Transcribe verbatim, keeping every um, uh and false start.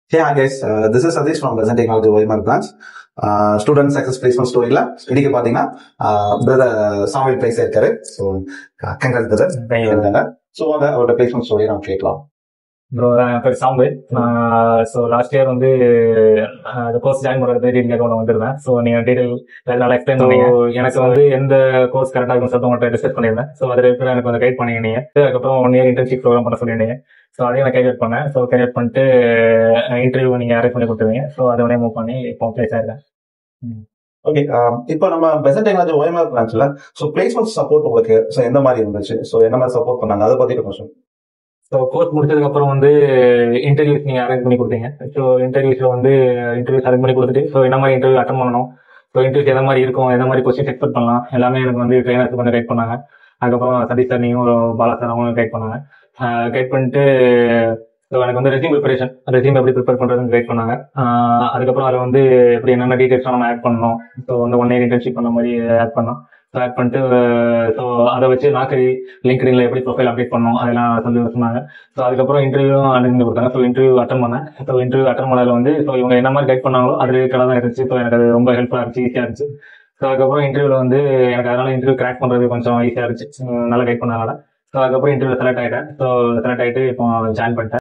Hey, hi guys. Uh, this is Satish from Present Technology O M R branch. Uh, student success placement storyல இன்னைக்கு பாத்தீங்கன்னா brother Samuel place இருக்காரு. So congrats brother. So அந்த அவரோட placement ஸ்டோரியை நம்ம கேட்கலாம். ப்ரோ என் பேர் சாமுவேல். ஸோ லாஸ்ட் இயர் வந்து கோர்ஸ் ஜாயின் பண்ணுறது டீட்டெயில் ஒன்று வந்திருந்தேன். ஸோ நீங்கள் டீட்டெயில் நல்லா எக்ஸ்பிளைன் பண்ணீங்க. எனக்கு வந்து எந்த கோர்ஸ் கரெக்டாக இருக்கும் சொல்லிட்டு உங்கள்கிட்ட டிஸ்கஸ் பண்ணியிருந்தேன். ஸோ அதில் இருக்கிற எனக்கு வந்து கைட் பண்ணிருந்தீங்க. அதுக்கப்புறம் ஒன் இயர் இன்டர்ன்ஷிப் ப்ரோக்ராம் பண்ண சொல்லியிருந்தீங்க. ஸோ அதையும் நான் கேல்குலேட் பண்ணேன். ஸோ கேல்குலேட் பண்ணிட்டு இன்டர்வியூ நீங்கள் அரேஞ்ச் பண்ணி கொடுத்துருவீங்க. ஸோ அதை உடனே மூவ் பண்ணி இப்போ பிளேஸ் ஆயிருக்கேன். ஓகே, இப்போ நம்ம Besant technology O M R பிரான்ச்ல ஸோ பிளேஸ்மெண்ட் சப்போர்ட் உங்களுக்கு ஸோ எந்த மாதிரி இருந்துச்சு, ஸோ என்ன மாதிரி சப்போர்ட் பண்ணாங்க, அதை பத்தி கொஞ்சம். ஸோ கோர்ஸ் முடிச்சதுக்கு அப்புறம் வந்து இன்டர்வியூஸ் நீங்கள் அரேஞ்ச் பண்ணி கொடுத்தீங்க. ஸோ இன்டர்வியூஸ்ல வந்து இன்டர்வியூஸ் அரேஞ்ச் பண்ணி கொடுத்துட்டு ஸோ என்ன மாதிரி இன்டர்வியூ அட்டன் பண்ணணும், ஸோ இன்டர்வியூஸ் எந்த மாதிரி இருக்கும், எந்த மாதிரி கொஸ்டின் எக்ஸ்பெக்ட் பண்ணலாம், எல்லாமே எனக்கு வந்து ட்ரைனர்ஸ் கொஞ்சம் கைட் பண்ணாங்க. அதுக்கப்புறம் சதீஷ் சார் நீங்களும் பாலா சார் அவங்களும் கைட் பண்ணாங்க. கைட் பண்ணிட்டு ஸோ எனக்கு வந்து ரெஸ்யூம் ப்ரிப்பரேஷன் ரெஸ்யூம் எப்படி ப்ரிப்பேர் பண்ணுறதுன்னு கைட் பண்ணாங்க. அதுக்கப்புறம் அதை வந்து எப்படி என்னென்ன டீட்டெயில்ஸ்லாம் நம்ம ஆட் பண்ணணும், ஸோ வந்து ஒன் இயர் இன்டர்ன்ஷிப் பண்ண மாதிரி ஆட் பண்ணோம். ஸோ ஆட் பண்ணிட்டு ஸோ அதை வச்சு நாக்கரி லிங்க்டின்ல எப்படி ப்ரொஃபைல் அப்டேட் பண்ணோம் அதெல்லாம் சொல்லி சொன்னாங்க. ஸோ அதுக்கப்புறம் இன்டர்வியூ அட்டன் கொடுத்தாங்க. ஸோ இன்டர்வியூ அட்டன் பண்ணேன். ஸோ இன்டர்வியூ அட்டன் பண்ணதில் வந்து ஸோ இவங்க என்ன மாதிரி கைட் பண்ணாங்களோ அது ரிலேட்டடாக தான் இருந்துச்சு. ஸோ எனக்கு அது ரொம்ப ஹெல்ப்ஃபுல்லாக இருந்துச்சு, ஈஸியாக இருந்துச்சு. ஸோ அதுக்கப்புறம் இன்டர்வியூவில் வந்து எனக்கு அதனால இன்டர்வியூ கிராக் பண்ணுறது கொஞ்சம் ஈஸியாக இருந்துச்சு, நல்லா கைட் பண்ணனால. ஸோ அதுக்கப்புறம் இன்டர்வியூ செலக்ட் ஆகிட்டேன். ஸோ செலக்ட் ஆகிட்டு இப்போ ஜாயின் பண்ணிட்டேன்.